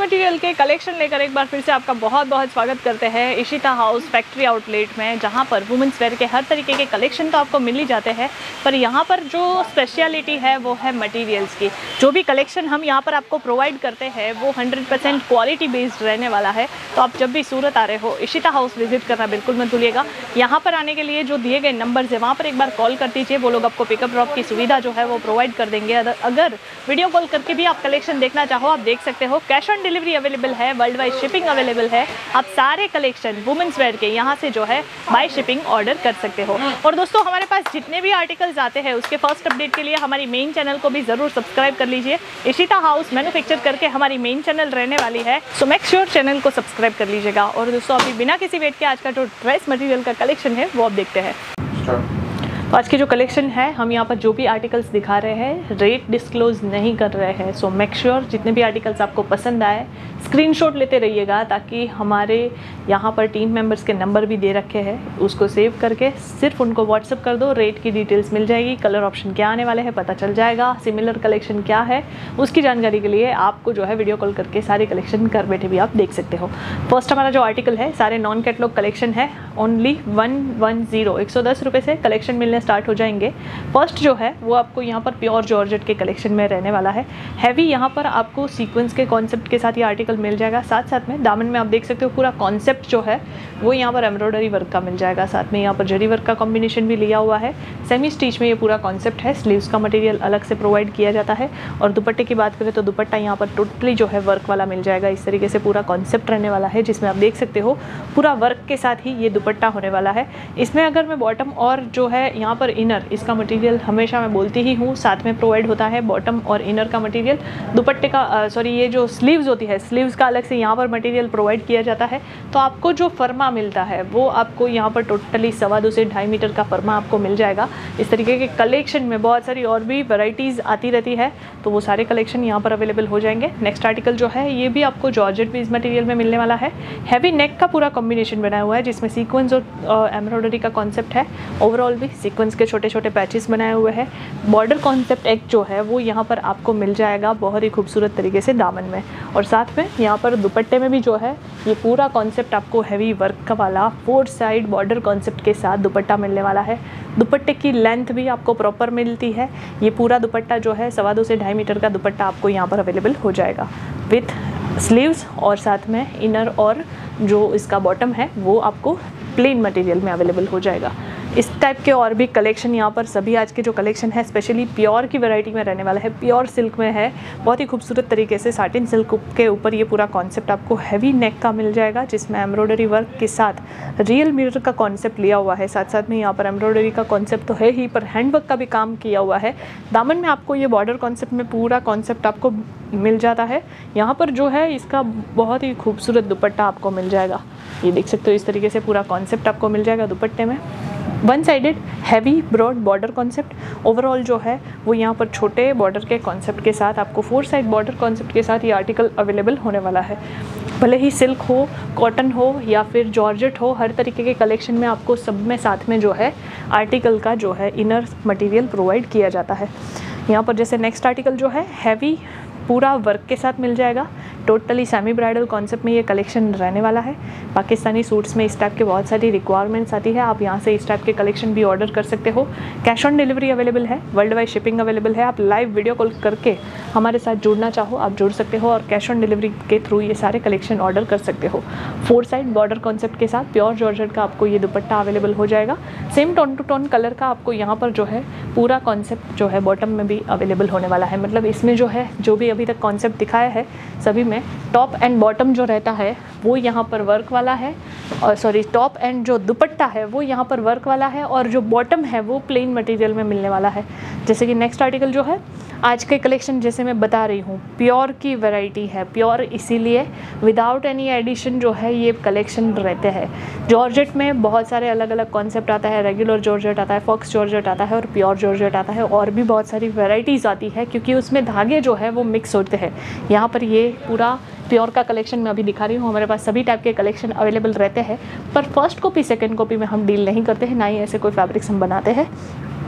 Material के collection लेकर एक बार फिर से आपका बहुत बहुत स्वागत करते हैं इशिता हाउस फैक्ट्री आउटलेट में, जहां पर वुमेंस वेयर के हर तरीके के कलेक्शन तो आपको मिल ही जाते हैं, पर यहां पर जो स्पेशलिटी है वो है मटेरियल्स की। जो भी कलेक्शन हम यहां पर आपको प्रोवाइड करते हैं वो 100% क्वालिटी बेस्ड रहने वाला है। तो आप जब भी सूरत आ रहे हो इशिता हाउस विजिट करना बिल्कुल मत भूलिएगा। यहाँ पर आने के लिए जो दिए गए नंबर्स है वहाँ पर एक बार कॉल कर दीजिए, वो लोग आपको पिकअप ड्रॉप की सुविधा जो है वो प्रोवाइड कर देंगे। अगर वीडियो कॉल करके भी आप कलेक्शन देखना चाहो आप देख सकते हो। कैश ऑन डिलीवरी अवेलेबल है, वर्ल्ड वाइड शिपिंग अवेलेबल है। आप सारे कलेक्शन वुमेंस वेयर के यहाँ से जो है बाय शिपिंग ऑर्डर कर सकते हो। और दोस्तों हमारे पास जितने भी आर्टिकल्स आते हैं उसके फर्स्ट अपडेट के लिए हमारी मेन चैनल को भी जरूर सब्सक्राइब कर लीजिए। इशिता हाउस मैन्युफैक्चर करके हमारी मेन चैनल रहने वाली है, सो मेक श्योर चैनल को सब्सक्राइब कर लीजिएगा। और दोस्तों अभी बिना किसी वेट के आज का जो ड्रेस मटेरियल का कलेक्शन है वो आप देखते हैं। तो आज की जो कलेक्शन है हम यहाँ पर जो भी आर्टिकल्स दिखा रहे हैं रेट डिस्क्लोज नहीं कर रहे हैं, सो मेक श्योर जितने भी आर्टिकल्स आपको पसंद आए स्क्रीनशॉट लेते रहिएगा, ताकि हमारे यहाँ पर टीम मेंबर्स के नंबर भी दे रखे हैं, उसको सेव करके सिर्फ उनको व्हाट्सअप कर दो। रेट की डिटेल्स मिल जाएगी, कलर ऑप्शन क्या आने वाले हैं पता चल जाएगा, सिमिलर कलेक्शन क्या है उसकी जानकारी के लिए आपको जो है वीडियो कॉल करके सारे कलेक्शन घर बैठे भी आप देख सकते हो। फर्स्ट हमारा जो आर्टिकल है सारे नॉन कैटलॉग कलेक्शन है, ओनली 110 रुपये से कलेक्शन मिलने स्टार्ट हो जाएंगे। फर्स्ट जो है वो आपको यहाँ पर प्योर जॉर्जेट के कलेक्शन में रहने वाला है। हैवी यहाँ पर आपको सीक्वेंस के कॉन्सेप्ट के साथ ये आर्टिकल मिल जाएगा। साथ साथ में दामन में आप देख सकते हो पूरा कॉन्सेप्ट जो है वो यहाँ पर एम्ब्रॉयडरी वर्क का मिल जाएगा। साथ में यहाँ पर जरी वर्क का कॉम्बिनेशन भी लिया हुआ है। सेमी स्टिच में ये पूरा कॉन्सेप्ट है। स्लीव्स का मटेरियल अलग से प्रोवाइड किया जाता है। और दुपट्टे की बात करें तो दुपट्टा यहाँ पर टोटली जो है वर्क वाला मिल जाएगा। इस तरीके से पूरा कॉन्सेप्ट रहने वाला है, जिसमें आप देख सकते हो पूरा वर्क के साथ ही ये दुपट्टा होने वाला है। इसमें अगर मैं बॉटम और जो है यहाँ पर इनर, इसका मटेरियल हमेशा मैं बोलती ही हूँ साथ में प्रोवाइड होता है बॉटम और इनर का मटेरियल। दुपट्टे का ये जो स्लीव्स होती है स्लीव्स का अलग से यहाँ पर मटेरियल प्रोवाइड किया जाता है। तो आपको जो फर्मा मिलता है वो आपको यहाँ पर टोटली 2.25 से 2.5 मीटर का फर्मा आपको मिल जाएगा। इस तरीके के कलेक्शन में बहुत सारी और भी वैरायटीज़ आती रहती है, तो वो सारे कलेक्शन यहाँ पर अवेलेबल हो जाएंगे। नेक्स्ट आर्टिकल जो है ये भी आपको जॉर्जेट बेस मटेरियल में मिलने वाला है। हैवी नेक का पूरा कॉम्बिनेशन बनाया हुआ है, जिसमें सीक्वेंस और एम्ब्रॉयडरी का कॉन्सेप्ट है। ओवरऑल भी सीक्वेंस के छोटे छोटे पैचेस बनाए हुए हैं। बॉर्डर कॉन्सेप्ट एक जो है वो यहाँ पर आपको मिल जाएगा बहुत ही खूबसूरत तरीके से दामन में। और साथ में यहाँ पर दुपट्टे में भी जो है ये पूरा कॉन्सेप्ट आपको हैवी वर्क वाला 4 साइड बॉर्डर कॉन्सेप्ट के साथ दुपट्टा मिलने वाला है। दुपट्टे की लेंथ भी आपको प्रॉपर मिलती है। ये पूरा दुपट्टा जो है 2.25 से 2.5 मीटर का दुपट्टा आपको यहाँ पर अवेलेबल हो जाएगा विथ स्लीव्स, और साथ में इनर और जो इसका बॉटम है वो आपको प्लेन मटेरियल में अवेलेबल हो जाएगा। इस टाइप के और भी कलेक्शन यहाँ पर सभी आज के जो कलेक्शन है स्पेशली प्योर की वैरायटी में रहने वाला है। प्योर सिल्क में है, बहुत ही खूबसूरत तरीके से साटिन सिल्क के ऊपर ये पूरा कॉन्सेप्ट आपको हैवी नेक का मिल जाएगा, जिसमें एम्ब्रॉयडरी वर्क के साथ रियल मिरर का कॉन्सेप्ट लिया हुआ है। साथ साथ में यहाँ पर एम्ब्रॉयडरी का कॉन्सेप्ट तो है ही, पर हैंडवर्क का भी काम किया हुआ है। दामन में आपको ये बॉर्डर कॉन्सेप्ट में पूरा कॉन्सेप्ट आपको मिल जाता है। यहाँ पर जो है इसका बहुत ही खूबसूरत दुपट्टा आपको मिल जाएगा। ये देख सकते हो इस तरीके से पूरा कॉन्सेप्ट आपको मिल जाएगा दुपट्टे में। One sided heavy broad border concept overall जो है वो यहाँ पर छोटे बॉर्डर के कॉन्सेप्ट के साथ आपको 4 साइड बॉर्डर कॉन्सेप्ट के साथ ये आर्टिकल अवेलेबल होने वाला है। भले ही सिल्क हो, कॉटन हो या फिर जॉर्जेट हो, हर तरीके के कलेक्शन में आपको सब में साथ में जो है आर्टिकल का जो है इनर मटेरियल प्रोवाइड किया जाता है। यहाँ पर जैसे नेक्स्ट आर्टिकल जो है हैवी पूरा वर्क के साथ मिल जाएगा। टोटली सेमी ब्राइडल कॉन्सेप्ट में ये कलेक्शन रहने वाला है। पाकिस्तानी सूट्स में इस टाइप के बहुत सारी रिक्वायरमेंट्स आती है, आप यहाँ से इस टाइप के कलेक्शन भी ऑर्डर कर सकते हो। कैश ऑन डिलीवरी अवेलेबल है, वर्ल्ड वाइड शिपिंग अवेलेबल है। आप लाइव वीडियो कॉल करके हमारे साथ जुड़ना चाहो आप जुड़ सकते हो, और कैश ऑन डिलीवरी के थ्रू ये सारे कलेक्शन ऑर्डर कर सकते हो। 4 साइड बॉर्डर कॉन्सेप्ट के साथ प्योर जॉर्जेट का आपको ये दुपट्टा अवेलेबल हो जाएगा। Same tone to tone colour का आपको यहाँ पर जो है पूरा कॉन्सेप्ट जो है बॉटम में भी अवेलेबल होने वाला है। मतलब इसमें जो है जो भी अभी तक कॉन्सेप्ट दिखाया है सभी में टॉप एंड बॉटम जो रहता है वो यहाँ पर वर्क वाला है, और टॉप एंड जो दुपट्टा है वो यहाँ पर वर्क वाला है, और जो बॉटम है वो प्लेन मटेरियल में मिलने वाला है। जैसे कि नेक्स्ट आर्टिकल जो है आज के कलेक्शन जैसे मैं बता रही हूँ प्योर की वैरायटी है। प्योर इसीलिए विदाउट एनी एडिशन जो है ये कलेक्शन रहते हैं। जॉर्जेट में बहुत सारे अलग अलग कॉन्सेप्ट आता है, रेगुलर जॉर्जेट आता है, फॉक्स जॉर्जेट आता है और प्योर जॉर्जेट आता है, और भी बहुत सारी वैरायटीज़ आती है क्योंकि उसमें धागे जो है वो मिक्स होते हैं। यहाँ पर ये पूरा प्योर का कलेक्शन मैं अभी दिखा रही हूँ। हमारे पास सभी टाइप के कलेक्शन अवेलेबल रहते हैं, पर फर्स्ट कॉपी सेकंड कॉपी में हम डील नहीं करते हैं, ना ही ऐसे कोई फैब्रिक्स हम बनाते हैं।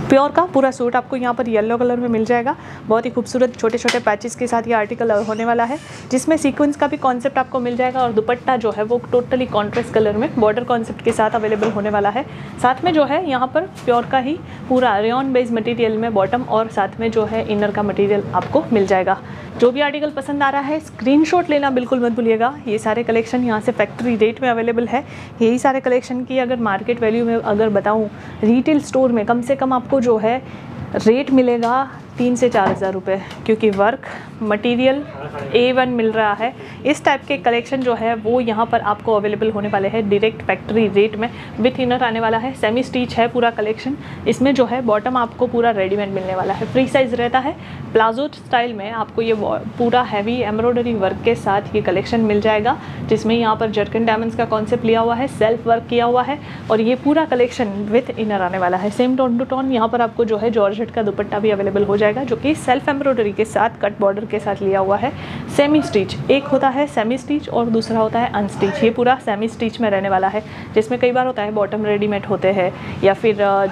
प्योर का पूरा सूट आपको यहाँ पर येलो कलर में मिल जाएगा। बहुत ही खूबसूरत छोटे छोटे पैचेस के साथ ये आर्टिकल होने वाला है, जिसमें सीक्वेंस का भी कॉन्सेप्ट आपको मिल जाएगा और दुपट्टा जो है वो टोटली कॉन्ट्रास्ट कलर में बॉर्डर कॉन्सेप्ट के साथ अवेलेबल होने वाला है। साथ में जो है यहाँ पर प्योर का ही पूरा रेयॉन बेस्ड मटेरियल में बॉटम और साथ में जो है इनर का मटेरियल आपको मिल जाएगा। जो भी आर्टिकल पसंद आ रहा है स्क्रीनशॉट लेना बिल्कुल मत भूलिएगा। ये सारे कलेक्शन यहाँ से फैक्ट्री रेट में अवेलेबल है। यही सारे कलेक्शन की अगर मार्केट वैल्यू में अगर बताऊँ, रिटेल स्टोर में कम से कम आपको जो है रेट मिलेगा 3 से 4 हज़ार रुपये, क्योंकि वर्क मटेरियल A1 मिल रहा है। इस टाइप के कलेक्शन जो है वो यहाँ पर आपको अवेलेबल होने वाले हैं डायरेक्ट फैक्ट्री रेट में। विथ इनर आने वाला है, सेमी स्टिच है पूरा कलेक्शन। इसमें जो है बॉटम आपको पूरा रेडीमेड मिलने वाला है, फ्री साइज़ रहता है। प्लाजो स्टाइल में आपको ये पूरा हैवी एम्ब्रॉयडरी वर्क के साथ ये कलेक्शन मिल जाएगा, जिसमें यहाँ पर जर्कन डायमंड्स का कॉन्सेप्ट लिया हुआ है, सेल्फ वर्क किया हुआ है और ये पूरा कलेक्शन विथ इनर आने वाला है। सेम टोन टू टोन यहाँ पर आपको जो है जॉर्जेट का दुपट्टा भी अवेलेबल हो जाएगा, जो कि सेल्फ एम्ब्रॉयडरी के साथ कट बॉर्डर के साथ लिया हुआ है। सेमी स्टिच, एक होता है सेमी स्टिच और दूसरा होता है अनस्टिच। ये पूरा सेमी स्टिच में रहने वाला है, जिसमें कई बार होता है बॉटम रेडीमेड होते हैं या फिर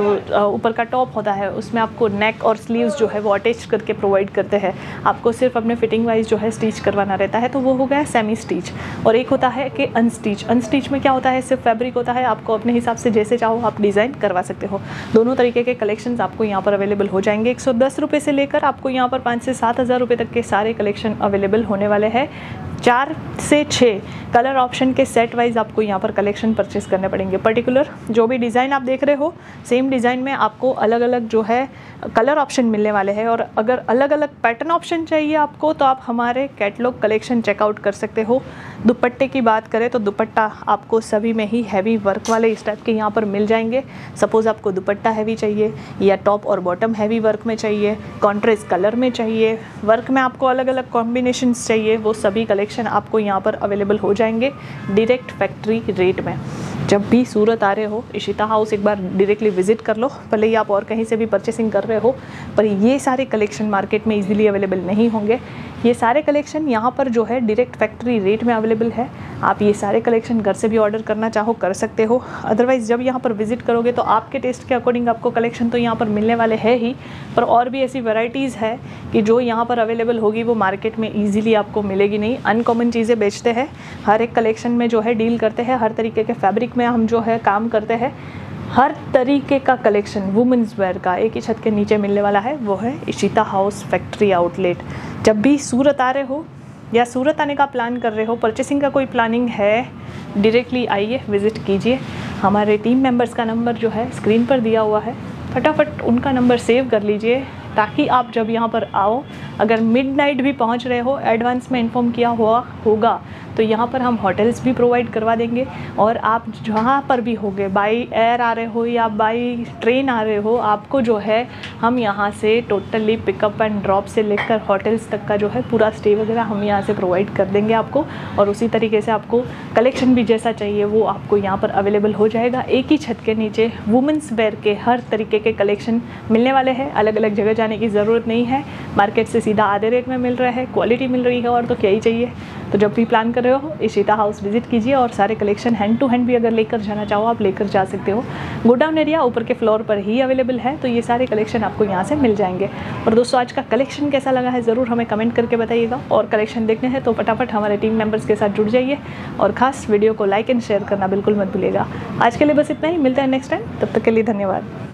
जो ऊपर का टॉप होता है उसमें आपको नेक और स्लीव्स जो है वो अटैच करके प्रोवाइड करते हैं। आपको सिर्फ अपने फिटिंग वाइज जो है स्टिच करवाना रहता है, तो वो हो गया सेमी स्टिच। और एक होता है कि अनस्टिच। अनस्टिच में क्या होता है, सिर्फ फैब्रिक होता है, आपको अपने हिसाब से जैसे चाहो आप डिज़ाइन करवा सकते हो। दोनों तरीके के कलेक्शंस आपको यहाँ पर अवेलेबल हो जाएंगे। 110 रुपये से लेकर आपको यहाँ पर 5 से 7 हज़ार रुपये तक के सारे कलेक्शन अवेलेबल होने वाले हैं। 4 से 6 कलर ऑप्शन के सेट वाइज आपको यहाँ पर कलेक्शन परचेस करने पड़ेंगे। पर्टिकुलर जो भी डिज़ाइन आप देख रहे हो, सेम डिज़ाइन में आपको अलग अलग जो है कलर ऑप्शन मिलने वाले हैं। और अगर अलग अलग पैटर्न ऑप्शन चाहिए आपको, तो आप हमारे कैटलॉग कलेक्शन चेकआउट कर सकते हो। दुपट्टे की बात करें तो दुपट्टा आपको सभी में ही हैवी वर्क वाले इस टाइप के यहाँ पर मिल जाएंगे। सपोज़ आपको दुपट्टा हैवी चाहिए या टॉप और बॉटम हैवी वर्क में चाहिए, कॉन्ट्रास्ट कलर में चाहिए, वर्क में आपको अलग अलग कॉम्बिनेशंस चाहिए, वो सभी कलेक्शन आपको यहाँ पर अवेलेबल हो जाएंगे डायरेक्ट फैक्ट्री रेट में। जब भी सूरत आ रहे हो, इशिता हाउस एक बार डायरेक्टली विजिट कर लो। भले ही आप और कहीं से भी परचेसिंग कर रहे हो, पर ये सारे कलेक्शन मार्केट में इजीली अवेलेबल नहीं होंगे। ये सारे कलेक्शन यहाँ पर जो है डायरेक्ट फैक्ट्री रेट में अवेलेबल है। आप ये सारे कलेक्शन घर से भी ऑर्डर करना चाहो कर सकते हो। अदरवाइज़ जब यहाँ पर विजिट करोगे तो आपके टेस्ट के अकॉर्डिंग आपको कलेक्शन तो यहाँ पर मिलने वाले हैं ही, पर और भी ऐसी वैरायटीज़ है कि जो यहाँ पर अवेलेबल होगी वो मार्केट में ईजिली आपको मिलेगी नहीं। अनकॉमन चीज़ें बेचते हैं, हर एक कलेक्शन में जो है डील करते हैं, हर तरीके के फैब्रिक में हम जो है काम करते हैं। हर तरीके का कलेक्शन वुमेंस वेयर का एक ही छत के नीचे मिलने वाला है, वो है इशिता हाउस फैक्ट्री आउटलेट। जब भी सूरत आ रहे हो या सूरत आने का प्लान कर रहे हो, परचेसिंग का कोई प्लानिंग है, डायरेक्टली आइए, विज़िट कीजिए। हमारे टीम मेंबर्स का नंबर जो है स्क्रीन पर दिया हुआ है, फटाफट उनका नंबर सेव कर लीजिए, ताकि आप जब यहाँ पर आओ, अगर मिडनाइट भी पहुँच रहे हो, एडवांस में इन्फॉर्म किया हुआ होगा तो यहाँ पर हम होटल्स भी प्रोवाइड करवा देंगे। और आप जहाँ पर भी होगे, बाई एयर आ रहे हो या बाई ट्रेन आ रहे हो, आपको जो है हम यहाँ से टोटली पिकअप एंड ड्रॉप से लेकर होटल्स तक का जो है पूरा स्टे वगैरह हम यहाँ से प्रोवाइड कर देंगे आपको। और उसी तरीके से आपको कलेक्शन भी जैसा चाहिए वो आपको यहाँ पर अवेलेबल हो जाएगा। एक ही छत के नीचे वुमेंस वेयर के हर तरीके के कलेक्शन मिलने वाले हैं। अलग अलग जगह जाने की ज़रूरत नहीं है, मार्केट से सीधा आधे रेट में मिल रहा है, क्वालिटी मिल रही है, और तो क्या ही चाहिए। तो जब भी प्लान कर रहे हो इशिता हाउस विजिट कीजिए, और सारे कलेक्शन हैंड टू हैंड भी अगर लेकर जाना चाहो आप लेकर जा सकते हो। गोडाउन एरिया ऊपर के फ्लोर पर ही अवेलेबल है, तो ये सारे कलेक्शन आपको यहाँ से मिल जाएंगे। और दोस्तों, आज का कलेक्शन कैसा लगा है ज़रूर हमें कमेंट करके बताइएगा। और कलेक्शन देखने हैं तो फटाफट हमारे टीम मेंबर्स के साथ जुड़ जाइए, और खास वीडियो को लाइक एंड शेयर करना बिल्कुल मत भूलिएगा। आज के लिए बस इतना ही, मिलता है नेक्स्ट टाइम, तब तक के लिए धन्यवाद।